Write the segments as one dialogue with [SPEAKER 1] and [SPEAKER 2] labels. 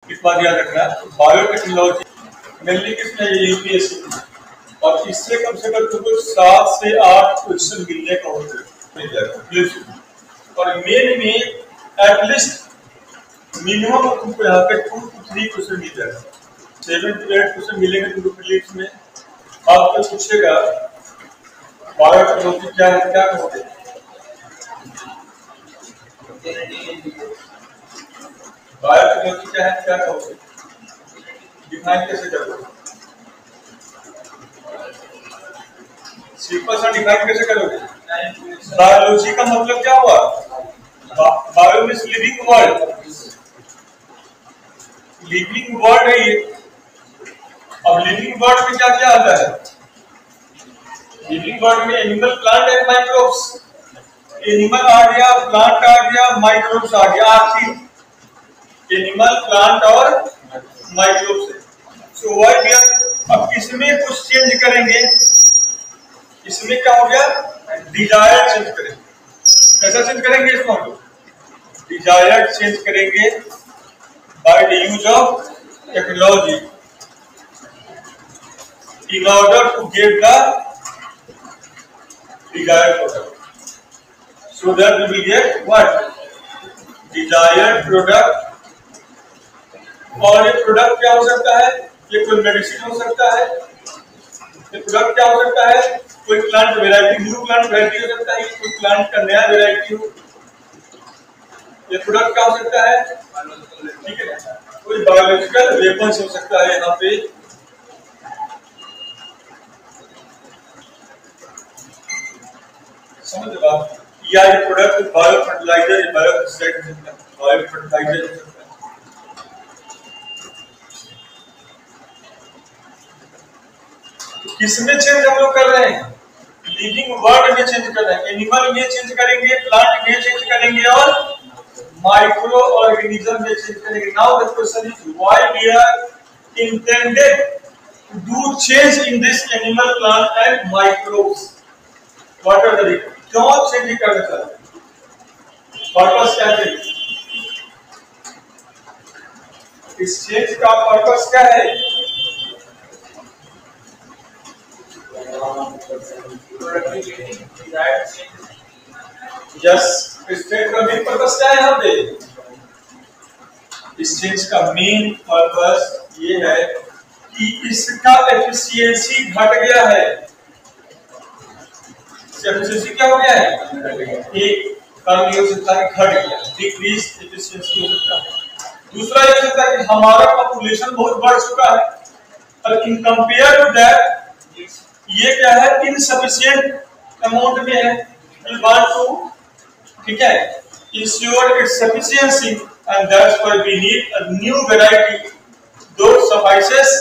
[SPEAKER 1] इस बात याद रखना। बायोटेक्नोलॉजी मेनली किसमें, यूपीएससी, और इससे कम से कम तुमको 7 से 8 क्वेश्चन मिलने का मिल जाएगा। और मेन में एटलीस्ट मिनिमम तुमको यहाँ पे 2 to 3 क्वेश्चन मिल जाएगा। 7 to 8 क्वेश्चन मिलेंगे तुमको प्रीलिम्स में। आपको पूछेगा बायोटेक्नोलॉजी क्या है, क्या कहोगे? बायोटेक्नोलॉजी क्या है, क्या कहोगे? डिफाइन कैसे करोगे? सिंपल सा डिफाइन कैसे करोगे? बायोलॉजी का मतलब क्या हुआ? Bio means living world, living world है ये। अब लिविंग वर्ल्ड में क्या क्या आता है? लिविंग वर्ल्ड में animal, plant and microbes. Animal आ गया, प्लांट आ गया, माइक्रोब्स आ गया। आखिर एनिमल, प्लांट और माइक्रोब्स है। सो व्हाई वी आर, अब इसमें कुछ चेंज करेंगे। इसमें क्या हो गया? डिजायर चेंज करेंगे। कैसा चेंज करेंगे इसको? डिजायर चेंज करेंगे by the use of technology in order to get the desired product. So that we will get what? Desired product. और ये प्रोडक्ट क्या हो सकता है? ये कोई मेडिसिन हो सकता है। ये प्रोडक्ट क्या हो सकता है? कोई plant variety, new plant variety हो सकता है, कोई प्लांट का नया वेराइटी हो। ये प्रोडक्ट क्या हो सकता है? ठीक है, कोई बायोलॉजिकल वेपन्स हो सकता है यहाँ पे। समझ बात? या ये product bio fertiliser, bio fertiliser हो सकता है। किसमें चेंज हम लोग कर रहे हैं? लिविंग वर्ल्ड में चेंज कर रहे हैं। एनिमल में चेंज करेंगे, प्लांट में चेंज करेंगे और माइक्रो ऑर्गेनिज्म में चेंज करेंगे। Now the question is why we are intended to do change in this animal, plant and microbes. What are the reason? क्यों चेंज करना चाहते हैं? पर्पस क्या है? इस चेंज का पर्पस क्या है? यस, इस चेंज का मेन पर्पस क्या है यहाँ पे? इस चेंज का मेन पर्पस ये है कि इसका एफिशिएंसी घट गया है। एफिशिएंसी क्या हो गया है? एक कम हो सकता है, घट गया, डिक्रीज एफिशिएंसी हो सकता है। दूसरा ये हो सकता है कि हमारा पॉपुलेशन बहुत बढ़ चुका है और इन कंपेयर टू दैट ये क्या है? इनसफिशिएंट अमाउंट में है। वी वांट टू, ठीक है, ensure its sufficiency and that's why we need a new variety that suffices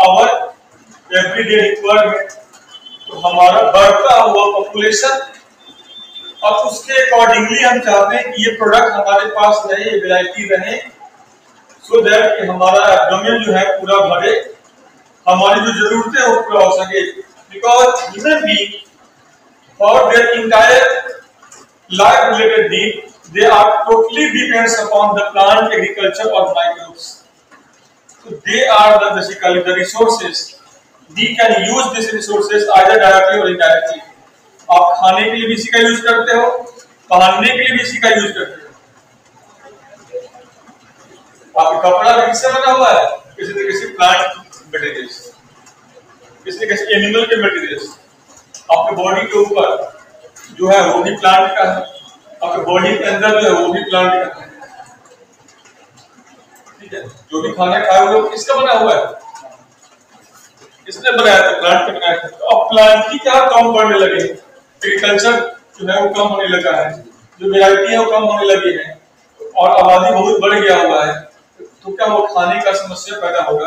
[SPEAKER 1] our everyday requirement. तो हमारा बढ़ता हुआ पॉपुलेशन और उसके अकॉर्डिंगली हम चाहते हैं कि ये प्रोडक्ट हमारे पास रहे, ये वैरायटी रहे, सो दैट कि हमारा एब्डोमेन जो है पूरा भरे, हमारी जो जरूरतें वो पूरा हो सके। Because human being for their entire life related need they are totally depends upon the plant agriculture or microbes. So they are basically the resources. We can use these resources either directly or indirectly. आप खाने के लिए भी इसी का use करते हो, पहनने के लिए भी इसी का यूज करते हो। आपका कपड़ा भी किससे बना हुआ है? किसी न किसी प्लांट मटेरियल से, किसी न किसी एनिमल के मटेरियल से। आपके बॉडी के ऊपर जो है वो भी प्लांट का है, आपके बॉडी के अंदर जो है वो भी प्लांट का है। ठीक है, जो भी खाना खाए वो किसका बना हुआ है? किसने बनाया था? प्लांट का बनाया था। तो अब प्लांट की क्या कम बढ़ने लगे, एग्रीकल्चर जो है वो कम होने लगा है, जो वैरायटी है वो कम होने लगी है और आबादी बहुत बढ़ गया हुआ है। तो क्या वो खाने का समस्या पैदा होगा?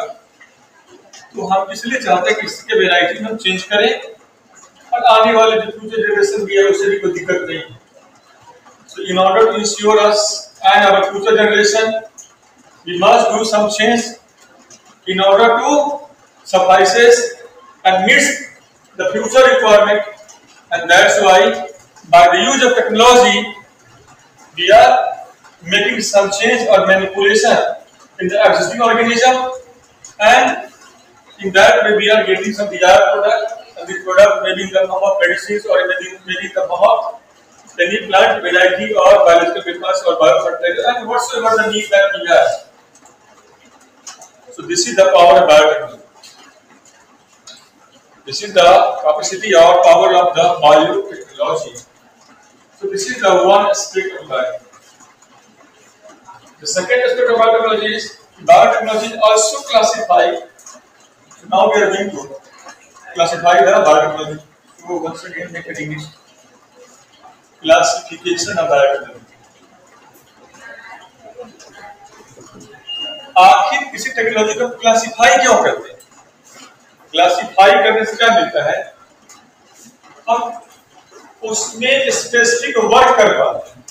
[SPEAKER 1] तो हम इसलिए चाहते हैं कि इसके वैरायटी में हम चेंज करें और आने वाले जो फ्यूचर जनरेशन भी है उसे भी कोई दिक्कत नहीं। So in order to ensure us and our future generation, we must do some change in order to suffices and meets the future requirement, and that's why by the use of technology we are making some change or manipulation in the existing organism, and in that way we are getting some desired product, and this product may be in the form of medicines or maybe in the form of any plant variety or biological papers or biofertilizer and whatsoever the need that we have. So this is the power of biotechnology. This is the capacity or power of the biotechnology. So this is the one aspect of biotechnology. The second aspect of biotechnology is biotechnology is also classified. So now we are going to classify the biotechnology. So once again make it English. Classification of biotechnology. आखिर किसी technology को classify क्यों करते हैं? Classify करने से क्या मिलता है? हम उसमें स्पेसिफिक वर्क कर पाते हैं,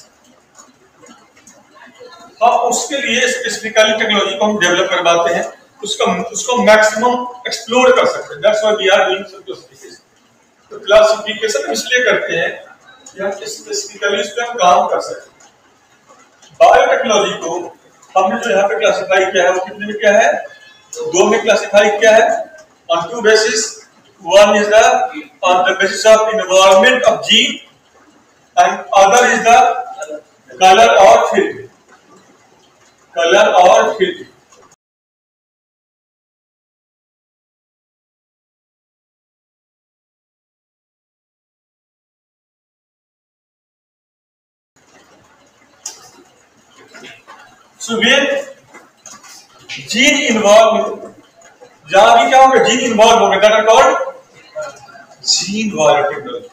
[SPEAKER 1] हम उसके लिए स्पेसिफिकली टेक्नोलॉजी को हम डेवलप करवाते हैं, उसको मैक्सिमम एक्सप्लोर कर सकते हैं। That's why we are doing some classification. तो क्लासिफिकेशन इसलिए करते हैं कि हम स्पेसिफिकली इस पे हम काम कर सकें। बायोटेक्नोलॉजी को हमने जो यहाँ पे क्लासिफाई किया है वो कितने में क्या है? दो में क्लासिफाई किया है, on two basis. One is the on the basis of involvement of gene and other is the colour और फील्ड। कलर और field. So when gene involved, जहां भी क्या होगा? जीन इन्वॉल्व होगा, that are called gene biotechnology.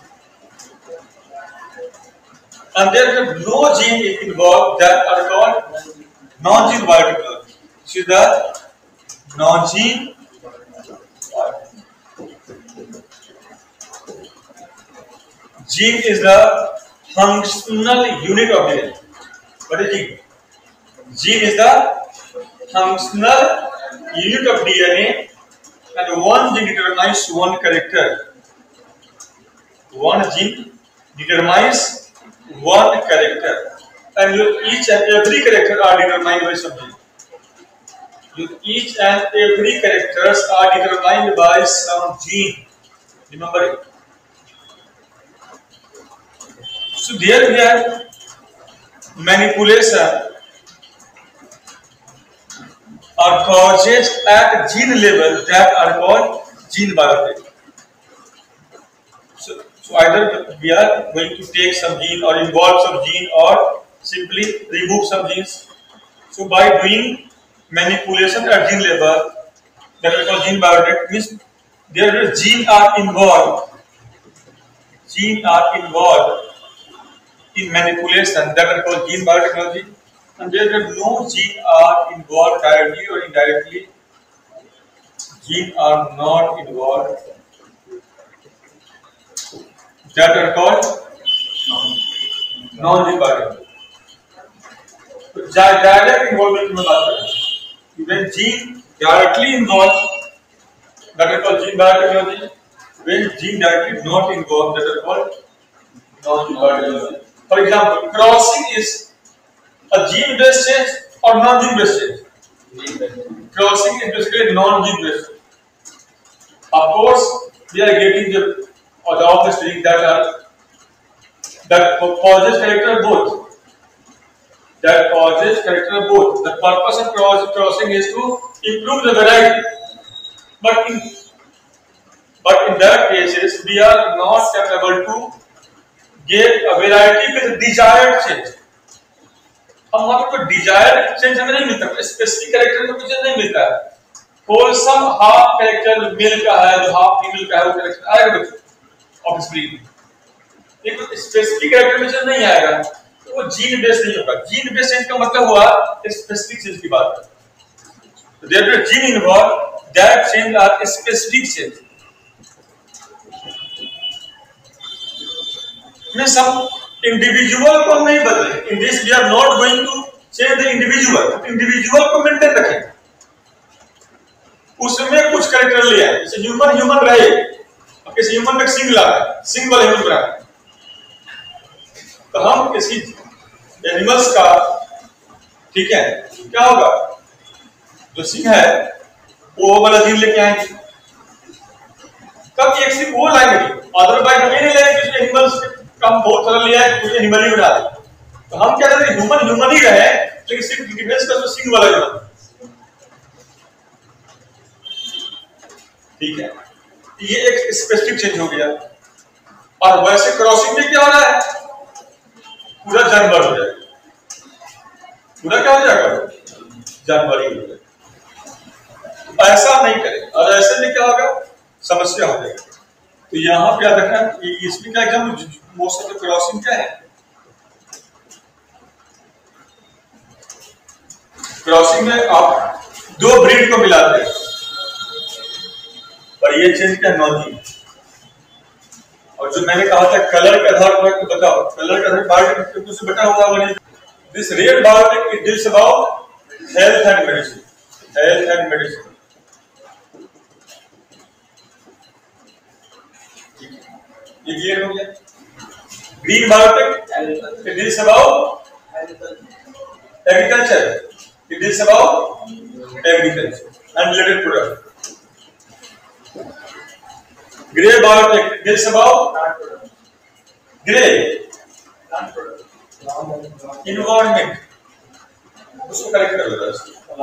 [SPEAKER 1] And there is no gene involved that are called non-gene biotechnology. This is the non-gene biotechnology. Gene is the functional unit of DNA. What is gene? Gene is the functional unit of DNA, and one gene determines one character. One gene determines one character, and each and every character are determined by some gene. Each and every characters are determined by some gene. Remember it. So there we have manipulation or causes at gene level that are called gene biotech. So either we are going to take some gene or involve some gene or simply remove some genes. So by doing manipulation at gene level, that we call gene biotech, means there is gene are involved. Gene are involved in manipulation, that are called gene biotechnology. And there is no gene are involved directly or indirectly. Gene are not involved. That are called non-gene biotechnology. So direct involvement में बात करें। When gene directly involved, that are called gene biotechnology. When gene directly not involved, that are called non-gene biotechnology. For example, crossing is a gene-based change or non-gene-based change? Crossing is basically non-gene-based. Of course, we are getting the obvious thing that causes character both. That causes character both. The purpose of crossing is to improve the variety. But in that cases, we are not capable to get a variety with desired change. हम वहां पे desired change हमें नहीं मिलता, specific character का कुछ नहीं मिलता है। होलसम हाफ कैरेक्टर मेल का है, जो हाफ फीमेल का है, वो कैरेक्टर आएगा बच्चों ऑब्वियसली। लेकिन स्पेसिफिक कैरेक्टर में चेंज नहीं आएगा, तो वो जीन बेस्ड नहीं होगा। जीन बेस्ड चेंज का मतलब हुआ स्पेसिफिक चेंज की बात है। There is gene involve, that change are specific change. में सब इंडिविजुअल को नहीं बदले। In this we are not going to change the individual. Individual को मेंटेन रखें, उसमें कुछ कैरेक्टर ले आए। जैसे ह्यूमन रहे, अब किसी ह्यूमन में सिंग ला है, सिंग वाले ह्यूमन बना, तो हम किसी एनिमल्स का, ठीक है, क्या होगा? जो सिंह है वो वाला जीन लेके आएंगे। तब एक सिंह वो लाएंगे, अदरवाइज हम ये नहीं लाएंगे कि एनिमल्स का हम बहुत सारा लिया है कुछ एनिमल ही बना दे। तो हम क्या करते हैं, ह्यूमन ह्यूमन ही रहे, लेकिन सिर्फ डिफेंस का तो सिंह वाला बना। ठीक है, ये एक स्पेसिफिक चेंज हो गया। और वैसे क्रॉसिंग में क्या हो रहा है, पूरा जानवर हो जाएगा, पूरा क्या हो जाएगा, जानवर ही हो जाएगा। ऐसा नहीं करें, और ऐसे में क्या होगा, समस्या हो जाएगी। तो यहाँ पे याद रखना, इसमें क्या है, मोस्ट ऑफ द क्रॉसिंग क्या है, क्रॉसिंग में आप दो ब्रीड को मिलाते हैं और ये चेंज क्या, नॉजी। और जो मैंने कहा था कलर के आधार पर बताओ, कलर के आधार पर से बटा हुआ बने। This red biotic it deals about health and medicine, health and medicine. ये क्लियर हो गया। Green biotic it deals about agriculture, it deals about agriculture and related product. Grey biotech deals about grey environment, उसको correct कर लो।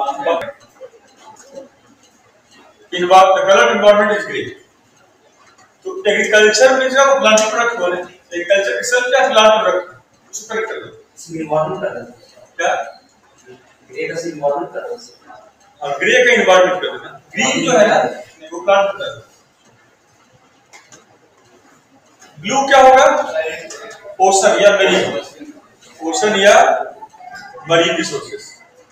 [SPEAKER 1] The colored environment is grey। तो agriculture में जो plant product हो रहे हैं, एग्रीकल्चर के सब क्या प्लांट प्रोडक्ट, उसको करेक्ट कर दो। इन्वायरमेंट का क्या, ग्रे का इन्वायरमेंट कर दो, और ग्रे का इन्वायरमेंट कर देना। ग्रीन जो है ना वो प्लांट होता है। ब्लू क्या होगा, ओशन या मरीन, ओशन या मरीन रिसोर्सेस।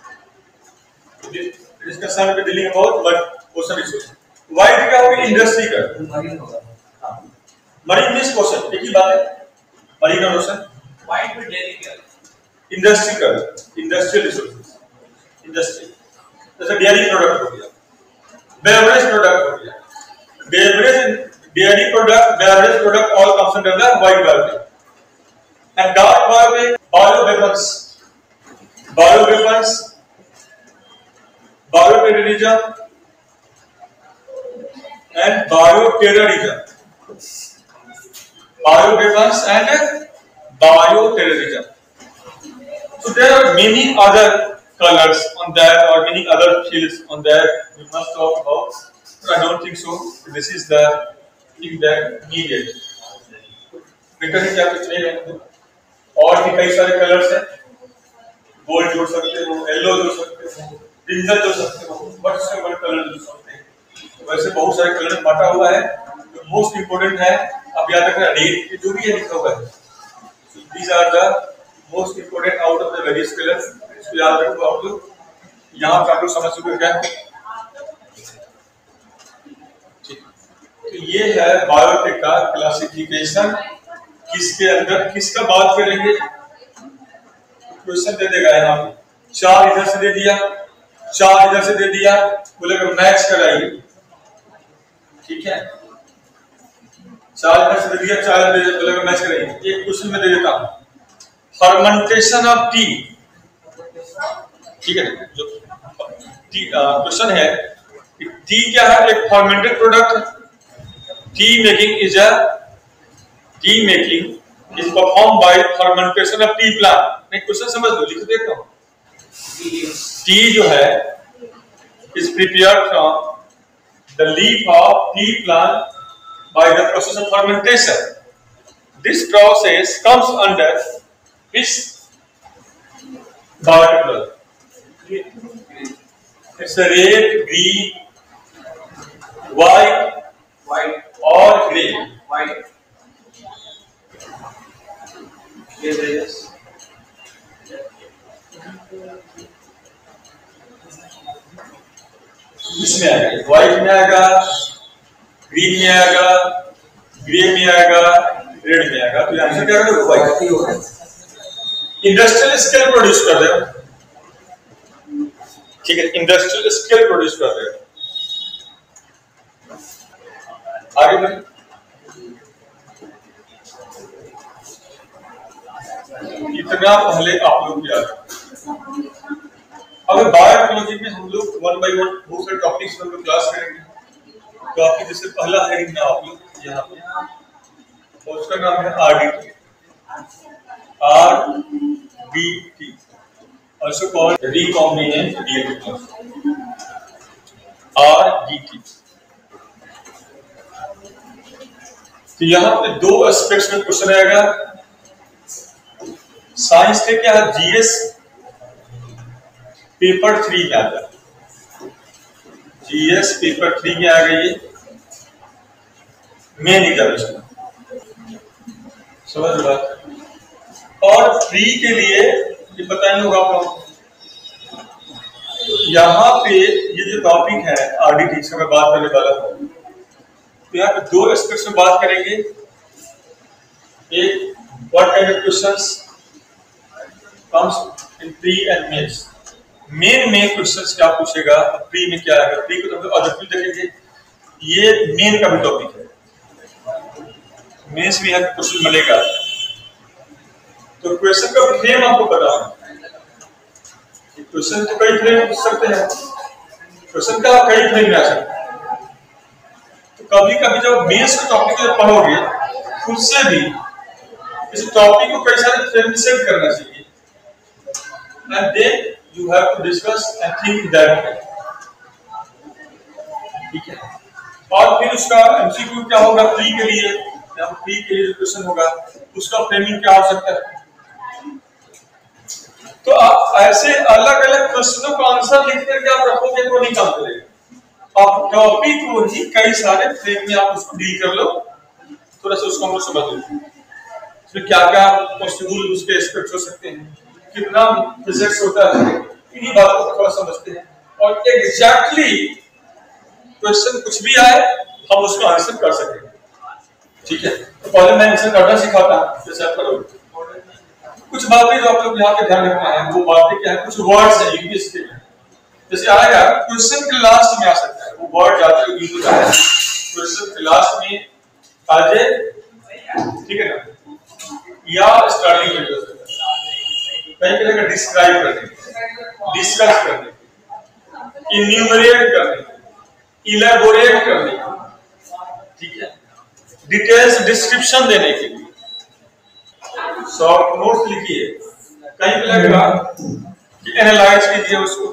[SPEAKER 1] डिस्कशन पे dealing about ocean resources. White क्या होगा, इंडस्ट्री का, मरीन मींस ओशन, एक ही बात है, मरीन और ओशन। व्हाइट में डेयरी क्या, इंडस्ट्रियल, इंडस्ट्रियल रिसोर्सेस, इंडस्ट्री, जैसे डेयरी प्रोडक्ट हो गया, बेवरेज प्रोडक्ट हो गया, beverage dairy product, beverage product all comes under the white biotech. And dark biotech, bioweapons, bioweapons, bioterrorism and bioterrorism, bioweapons and bioterrorism. So there are many other colors on that or many other fields on that we must talk about. I don't think so. This is the thing that needed. Better है क्या कुछ नहीं है। और भी कई सारे colours हैं, गोल्ड जोड़ सकते हो, येलो जोड़ सकते हो, ब्रिंजल जोड़ सकते हो, बट से बड़े कलर जोड़ सकते हैं। वैसे बहुत सारे कलर बांटा हुआ है। जो मोस्ट इंपोर्टेंट है, अब याद रखना, रेड जो भी है लिखा हुआ है, these are the most important out of the various colours. इसको याद रखो आप लोग, यहाँ पे आप लोग समझ सकते हो क्या। तो ये है बायोटेक का क्लासिफिकेशन। किसके अंदर किसका बात करेंगे, क्वेश्चन दे देगा यहाँ पे, 4 इधर से दे दिया, 4 इधर से दे दिया, बोलेगा मैच कराइए। ठीक है, 4 इधर से दे दिया, 4 इधर से बोलेगा मैच कराइए। एक क्वेश्चन में दे देता हूँ, फर्मेंटेशन ऑफ टी। ठीक है, जो क्वेश्चन है, टी क्या है, एक fermented product. tea making is performed by fermentation of tea plant। मैं क्वेश्चन समझ लो, लिख देता हूँ। टी जो है is prepared from the leaf of tea plant by the process of fermentation। This process comes under which biological? It's a red, green, white और grey. White इसमें आएगा, व्हाइट में आएगा, ग्रीन में आएगा, ग्रे में आएगा, रेड में आएगा। तो आंसर क्या होगा, व्हाइट। इंडस्ट्रियल स्केल प्रोड्यूस कर रहे हो। ठीक है, इंडस्ट्रियल स्केल प्रोड्यूस कर रहे हो। आगे बढ़े, इतना पहले आप लोग याद, अब बायोटेक्नोलॉजी में हम लोग 1 by 1 बहुत सारे टॉपिक्स हम लोग क्लास करेंगे। तो आपकी जैसे पहला हेडिंग ना आप लोग यहाँ पे, और उसका नाम है RDT, RDT, also called recombinant DNA technology, RDT। तो यहाँ पे 2 एस्पेक्ट्स में क्वेश्चन आएगा। साइंस के क्या है, GS पेपर 3 में आ गया, GS पेपर 3 में आ गई मेन एग्जामिनेशन, समझ लो। और प्री के लिए ये पता नहीं होगा आप लोग, यहाँ पे ये जो टॉपिक है RDT से मैं बात करने वाला हूँ, तो यहाँ पे 2 एस्पेक्ट्स में बात करेंगे। एक, what kind of questions comes in pre and mains. Main में क्वेश्चंस क्या पूछेगा, प्री में क्या आएगा। प्री को तो हम ऑब्जेक्टिव देखेंगे, ये मेन का भी टॉपिक है, मेंस में यहाँ क्वेश्चन मिलेगा। तो क्वेश्चन का फ्रेम आपको पता है, क्वेश्चन तो कई फ्रेम पूछ सकते हैं, क्वेश्चन का कई फ्रेम में आ सकते हैं। तो कभी कभी जब मेंस के टॉपिक को पढ़ोगे, खुद से भी इस टॉपिक को कई सारे फ्रेम में सेट करना चाहिए, and then you have to discuss and think that way, ठीक है। और फिर उसका एमसीक्यू क्या होगा प्री के लिए, प्री के लिए जो क्वेश्चन होगा उसका फ्रेमिंग क्या हो सकता है। तो आप ऐसे अलग अलग प्रश्नों का आंसर लिख करके आप रखोगे तो नहीं काम करेगा। आप टॉपिक को ही कई सारे फ्रेम में आप उसको डील कर लो, थोड़ा सा उसको हम लोग समझ लो, इसमें क्या क्या पॉसिबल उसके एस्पेक्ट्स हो सकते हैं, कितना फिजिक्स होता है, इन्हीं बातों को थोड़ा समझते हैं। और एग्जैक्टली क्वेश्चन कुछ भी आए हम उसका आंसर कर सकें, ठीक है। तो पहले मैं आंसर करना सिखाता हूं, जैसे आप करोगे। कुछ बातें जो आप लोग यहाँ पे ध्यान रखना है, वो बातें क्या है, कुछ वर्ड्स है इंग्लिश के, जैसे आएगा क्वेश्चन के लास्ट में आ सकता है वो वर्ड, जाते हुए यूज होता है क्वेश्चन के लास्ट में आ जाए, ठीक है ना, या स्टार्टिंग में यूज होता है। कहीं कहीं का डिस्क्राइब करने, डिस्कस करने, इन्यूमरेट करने, इलेबोरेट करने, ठीक है, डिटेल्स डिस्क्रिप्शन देने के लिए। शॉर्ट नोट्स लिखिए, कहीं पे लगेगा कि एनालाइज कीजिए उसको,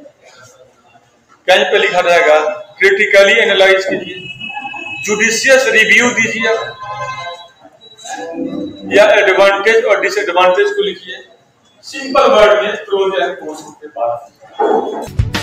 [SPEAKER 1] कहीं पे लिखा जाएगा क्रिटिकली एनालाइज कीजिए, जुडिशियस रिव्यू दीजिए, या एडवांटेज और डिसएडवांटेज को लिखिए। सिंपल वर्ड में प्रोज एंड कॉन्स के पास।